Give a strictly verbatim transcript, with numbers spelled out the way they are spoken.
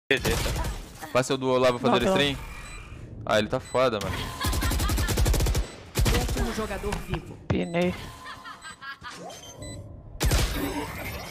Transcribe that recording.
G G, tá? Passa o duo lá pra fazer Não, stream. Ah, ele tá foda, mano. Último jogador vivo. Pinei.